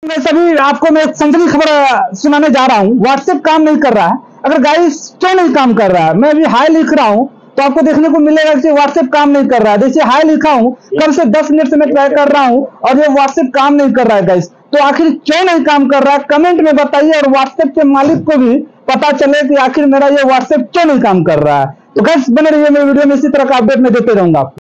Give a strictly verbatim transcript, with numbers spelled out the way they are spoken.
मैं सभी आपको मैं एक संगीन खबर सुनाने जा रहा हूँ। व्हाट्सएप काम नहीं कर रहा है। अगर गाइस क्यों नहीं काम कर रहा है, मैं अभी हाई लिख रहा हूँ तो आपको देखने को मिलेगा कि व्हाट्सएप काम नहीं कर रहा है। जैसे हाई लिखा हूँ, कम से दस मिनट से मैं ट्राई कर रहा हूँ और ये व्हाट्सएप काम नहीं कर रहा है गाइस। तो आखिर क्यों नहीं काम कर रहा है, कमेंट में बताइए और व्हाट्सएप के मालिक को भी पता चले कि आखिर मेरा ये व्हाट्सएप क्यों नहीं काम कर रहा है। तो गाइस बने रहिए मेरे वीडियो में, इसी तरह का अपडेट मैं देते रहूंगा।